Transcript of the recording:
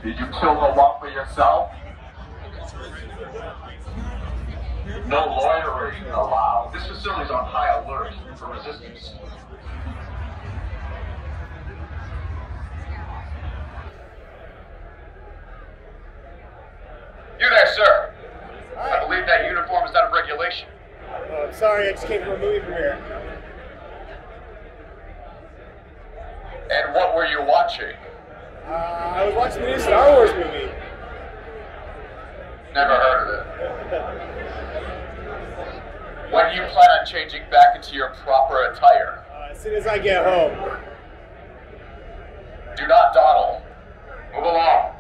Did you kill the lump for yourself? No loitering allowed. This facility is on high alert for resistance. You there, sir. I believe that uniform is out of regulation. Oh, I'm sorry, I just came from a movie premiere. And what were you watching? I was watching the new Star Wars movie. Never heard of it. When do you plan on changing back into your proper attire? As soon as I get home. Do not dawdle. Move along.